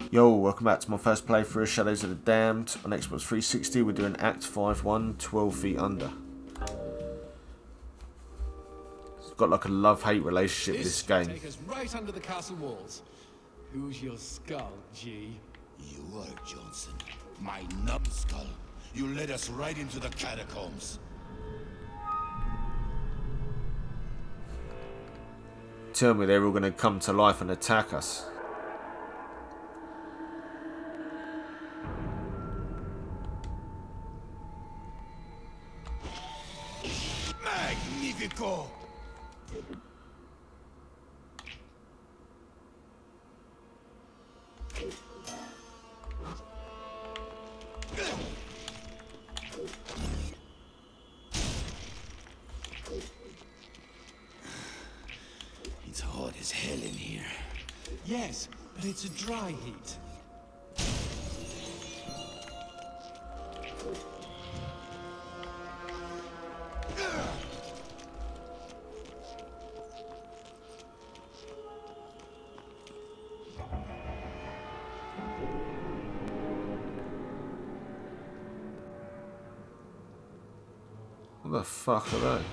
Yo, welcome back to my first playthrough of Shadows of the Damned on Xbox 360. We're doing Act 5-1, 12 Feet Under. It's got like a love-hate relationship with this game. Take us right under the castle walls. Who's your skull, G? You are Johnson, my numbskull. You led us right into the catacombs. Tell me they're all going to come to life and attack us. Magnifico! It's hot as hell in here. Yes, but it's a dry heat. What the fuck are they?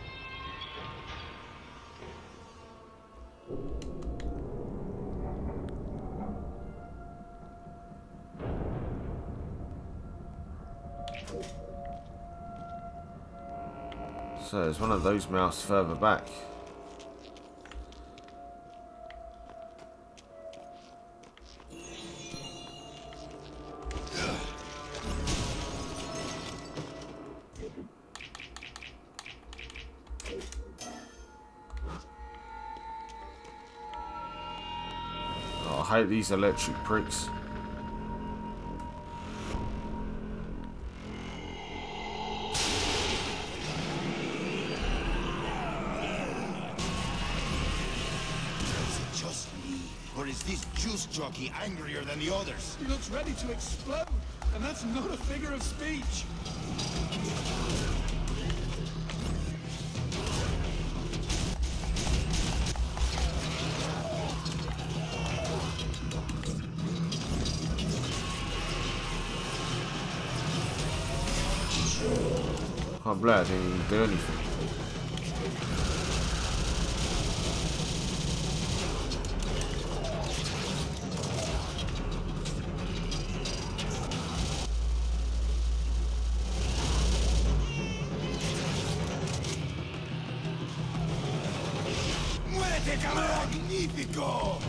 So there's one of those mouths further back. Oh, I hate these electric pricks. Or is this juice jockey angrier than the others? He looks ready to explode, and that's not a figure of speech. Can't believe I didn't even do anything. Magnifico!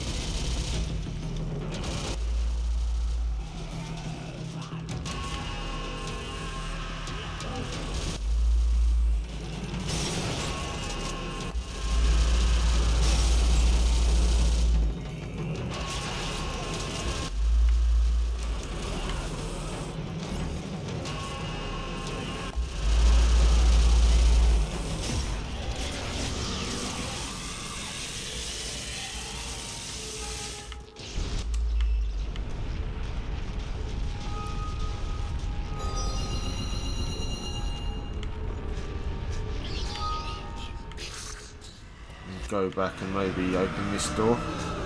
Go back and maybe open this door.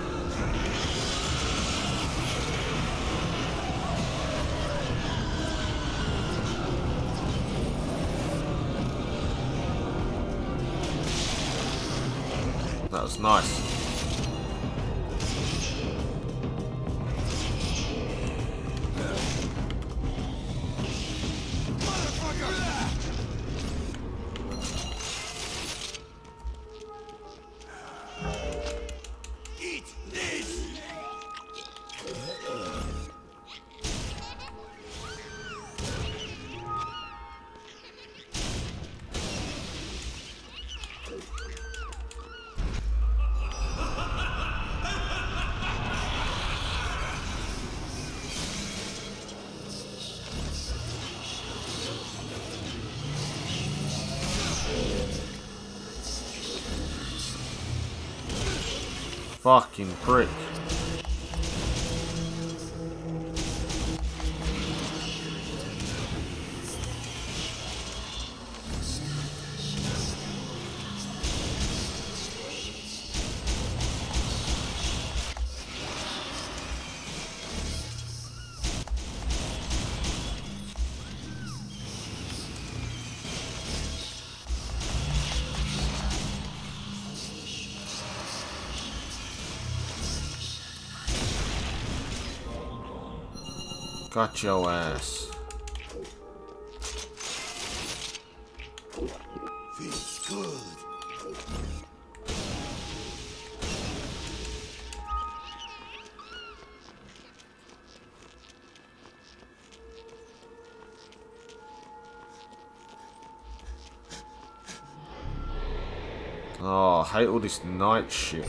That was nice. Fucking prick. Got your ass. Feels good. Oh, I hate all this night shit.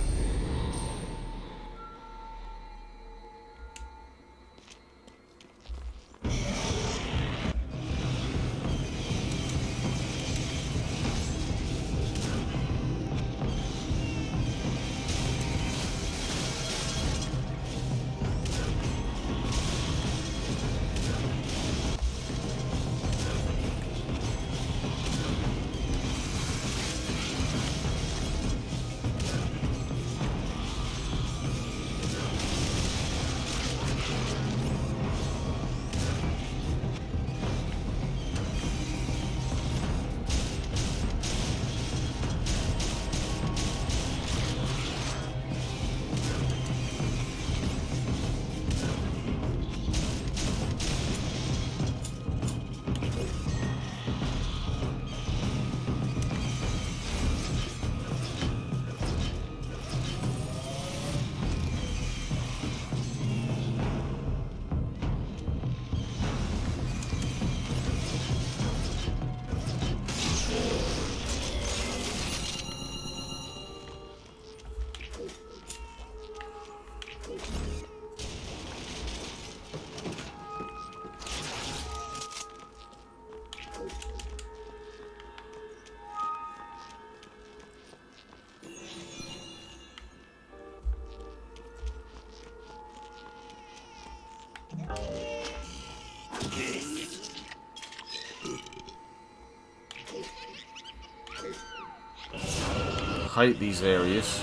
Hate these areas.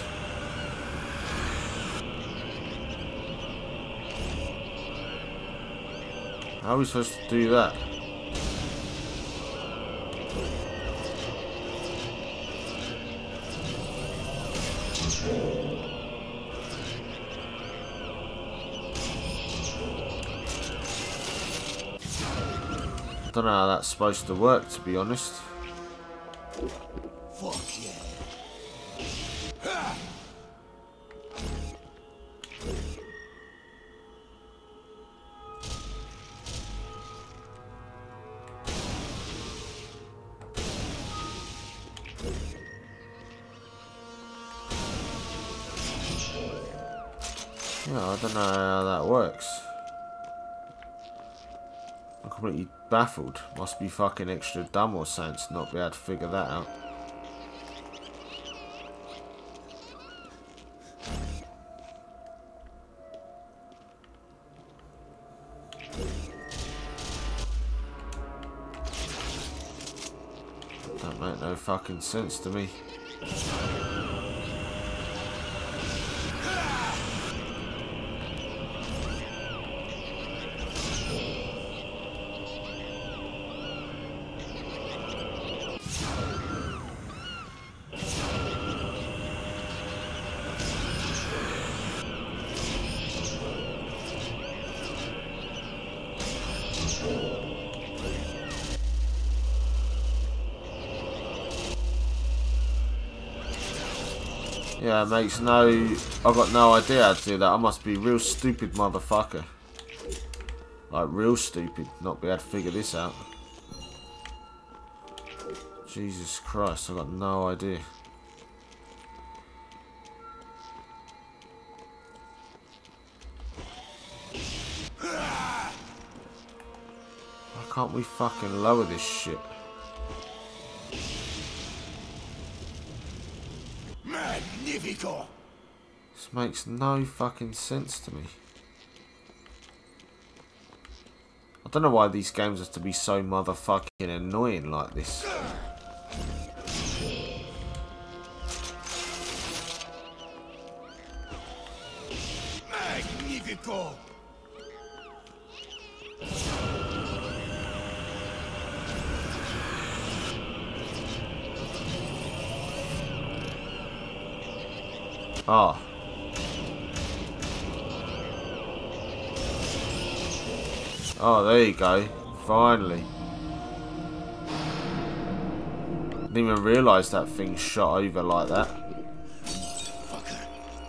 How are we supposed to do that? I don't know how that's supposed to work, to be honest. Fuck yeah. Yeah, I don't know how that works. I'm completely baffled. Must be fucking extra dumb or something to not be able to figure that out. Don't make no fucking sense to me. Yeah, it makes no... I've got no idea how to do that. I must be a real stupid motherfucker. Like, real stupid. Not be able to figure this out. Jesus Christ, I've got no idea. Why can't we fucking lower this shit? Magnifico! This makes no fucking sense to me. I don't know why these games have to be so motherfucking annoying like this. Magnifico! Ah. Oh, there you go. Finally. Didn't even realise that thing shot over like that. Fucker.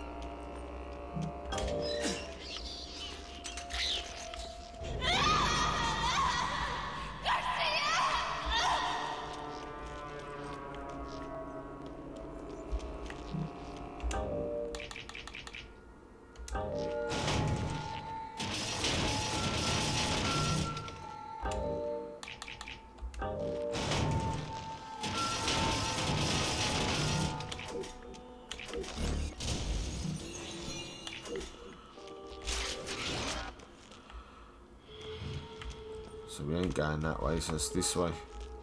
So we ain't going that way, so it's this way.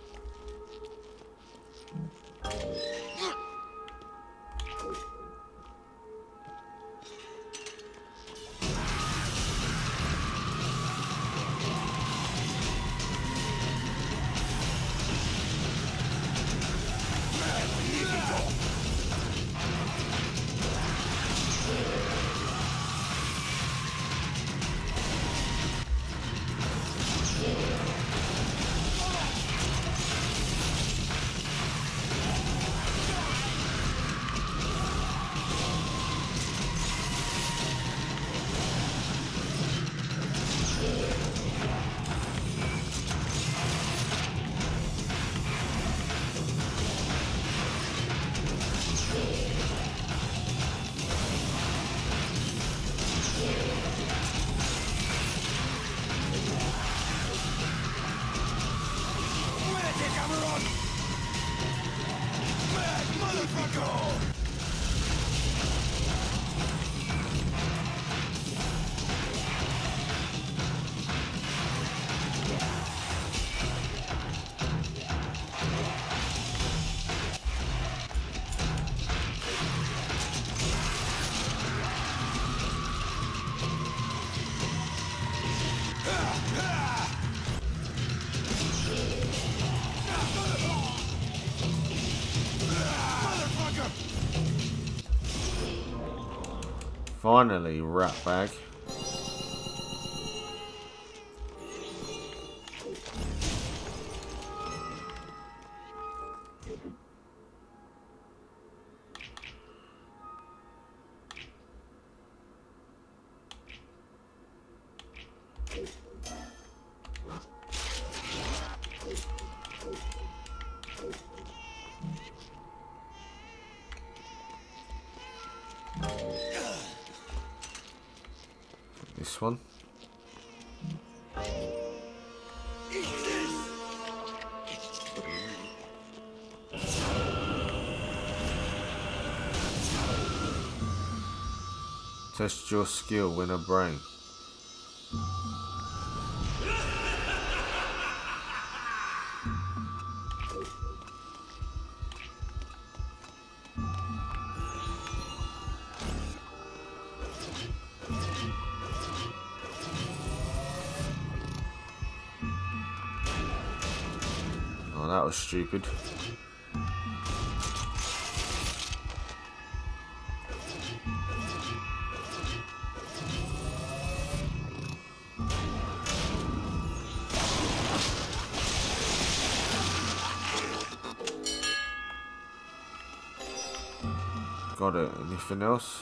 Finally, rat bag. This one. Test your skill, win a brain. Oh, that was stupid. Got it. Anything else?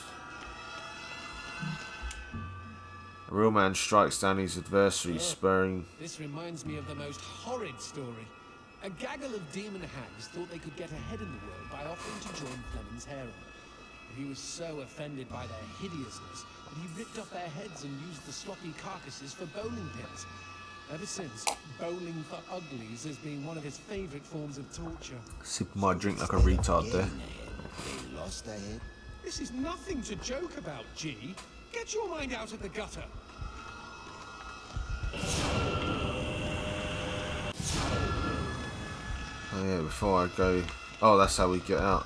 A real man strikes down his adversary, spurring. This reminds me of the most horrid story. A gaggle of demon hags thought they could get ahead in the world by offering to join Fleming's harem. He was so offended by their hideousness that he ripped off their heads and used the sloppy carcasses for bowling pins. Ever since, bowling for uglies has been one of his favourite forms of torture. Sipping my drink like a retard there. They lost their head. This is nothing to joke about, G. Get your mind out of the gutter. Oh yeah, before I go... Oh, that's how we get out.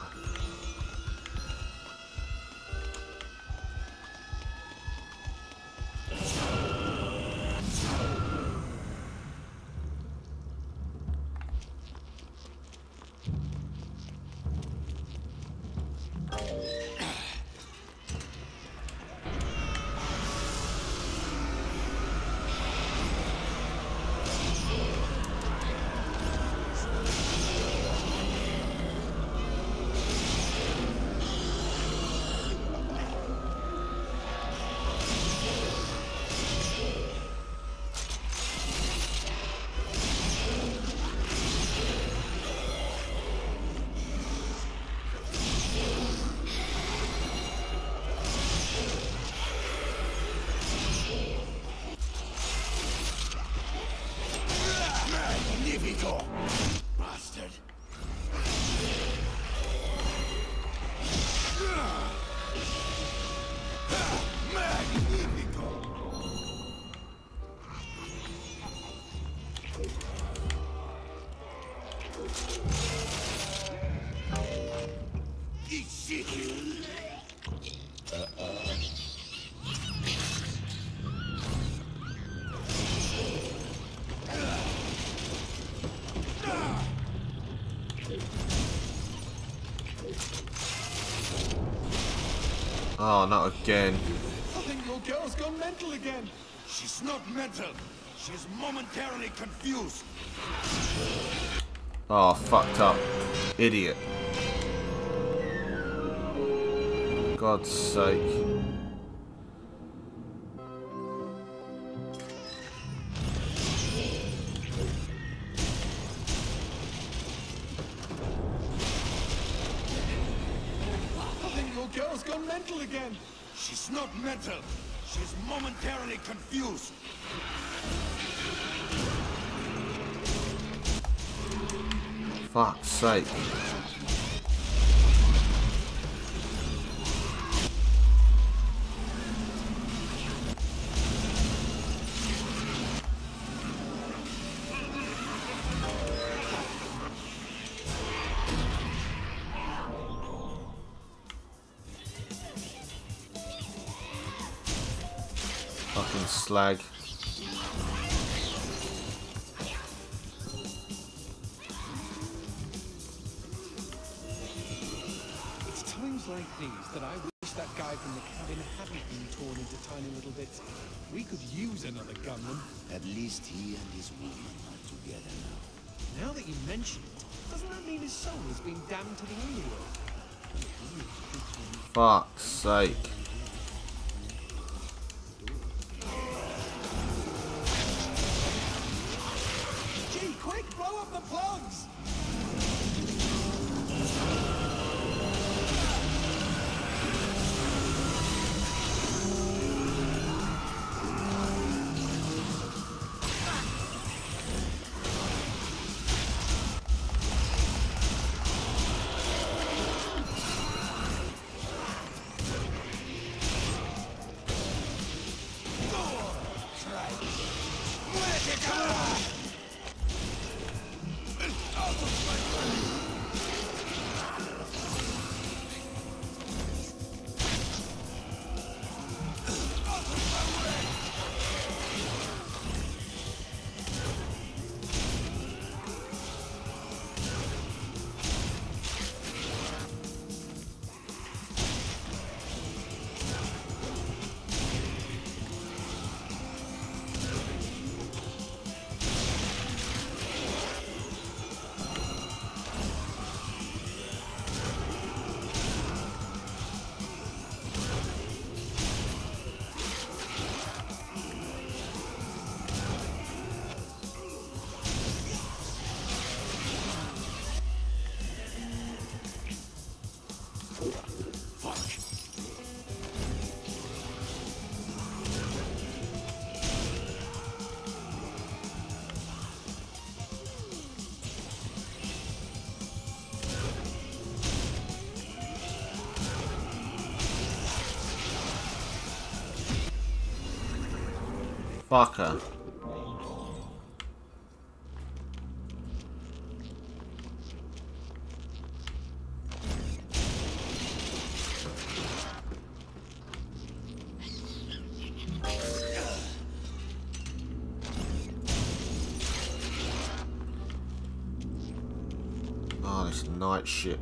Oh, not again. I think your girl's gone mental again. She's not mental. She's momentarily confused. Oh, fucked up. Idiot. God's sake. I think your girl's gone mental again. She's not mental. She's momentarily confused. Fuck's sake. Fucking slag. It's times like these that I wish that guy from the cabin hadn't been torn into tiny little bits. We could use another gunman. At least he and his woman are together now. Now that you mention it, doesn't that mean his soul has been damned to the underworld? Fuck's sake. Gee, quick, blow up the plugs! Fucker. Oh, this night shit.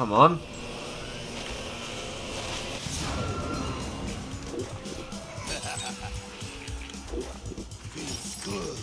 Come on. Feels good.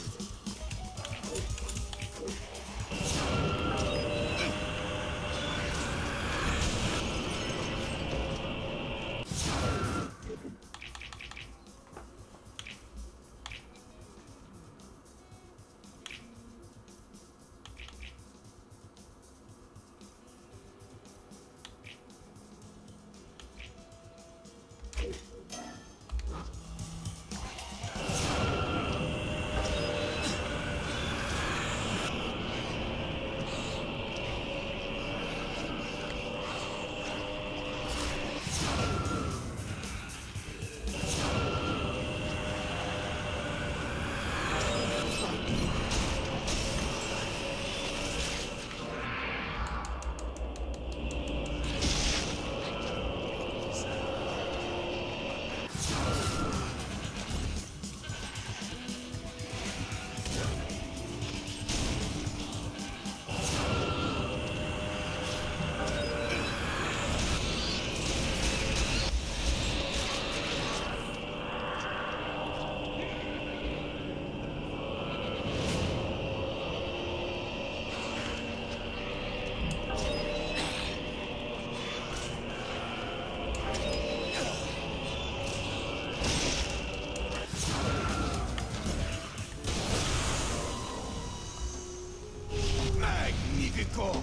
Magnifico!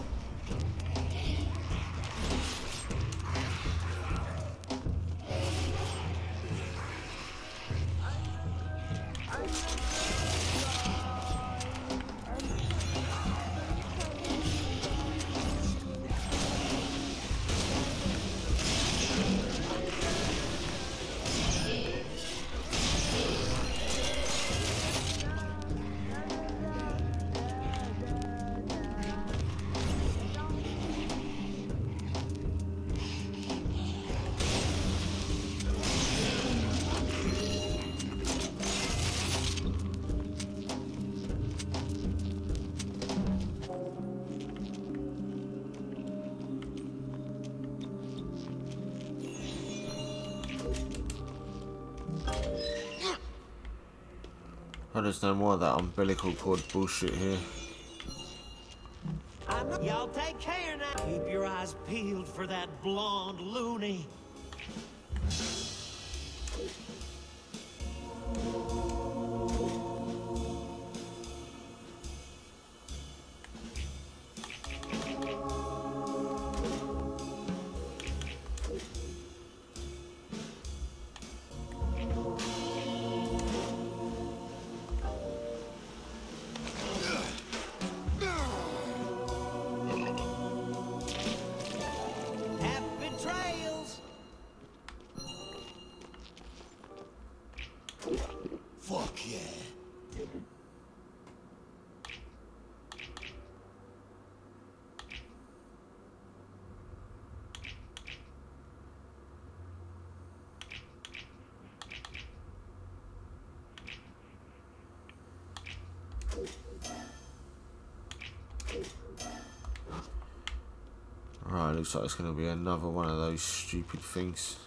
Oh, there's no more of that umbilical cord bullshit here. Y'all take care now. Keep your eyes peeled for that blonde loony. Happy trails. Fuck yeah. Right, looks like it's going to be another one of those stupid things.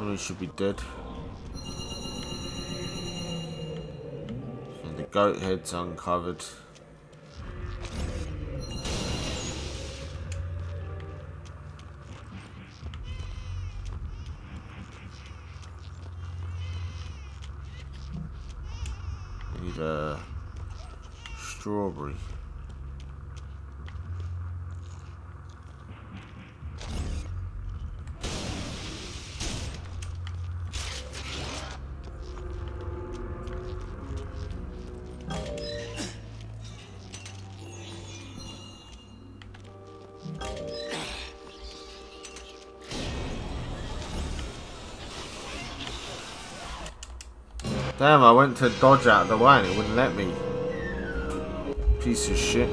Henry should be dead. And the goat head's uncovered. Need a strawberry. Damn, I went to dodge out of the way and it wouldn't let me. Piece of shit.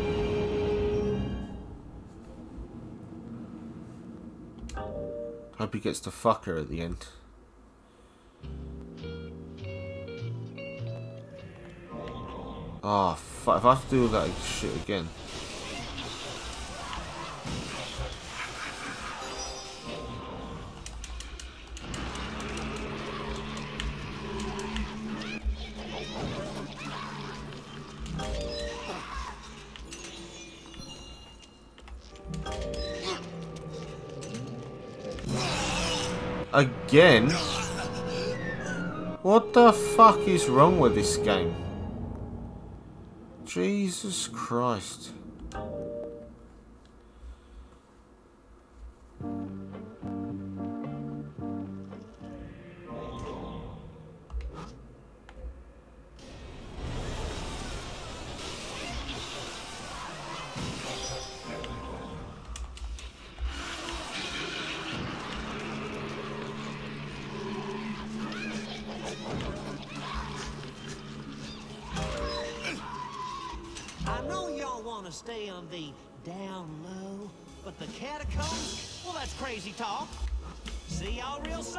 Hope he gets to fuck her at the end. Oh, fuck. If I have to do all that shit again. Again? What the fuck is wrong with this game? Jesus Christ. Stay on the down low, but the catacombs? Well, that's crazy talk. See y'all real soon.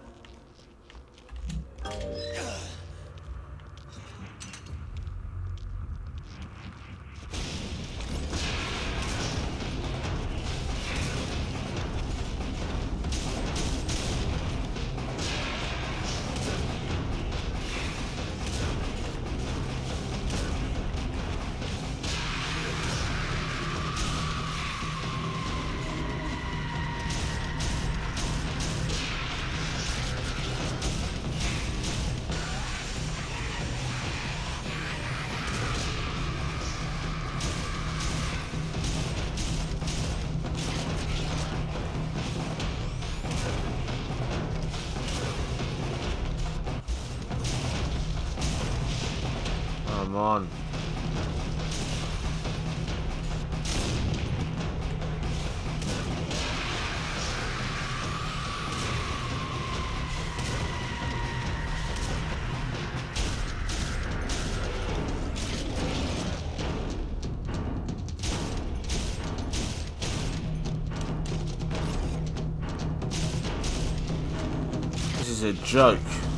Come on. This is a joke.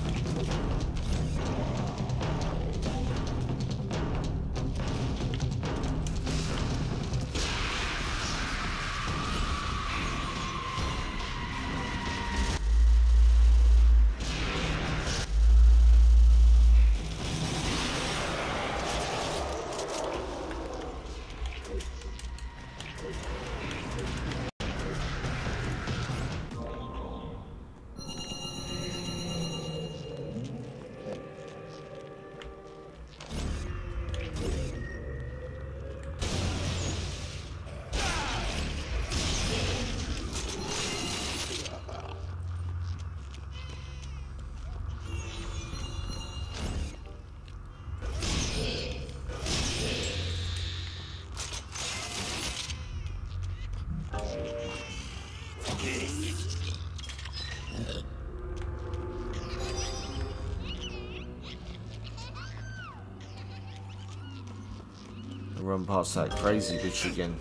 Run past that crazy bitch again.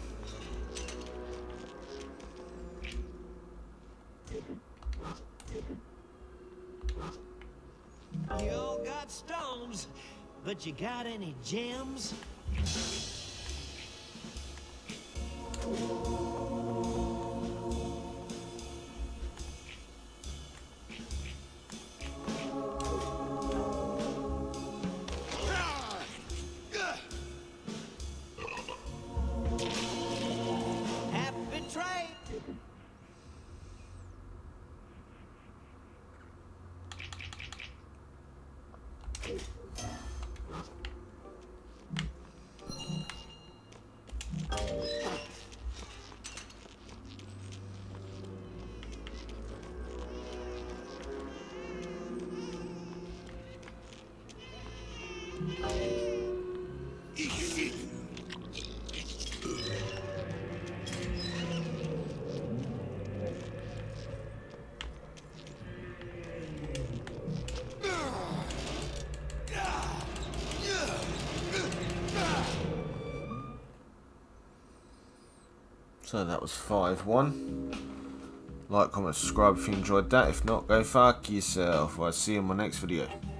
You all got stones, but you got any gems? So that was 5-1. Like, comment, subscribe if you enjoyed that. If not, go fuck yourself. I'll see you in my next video.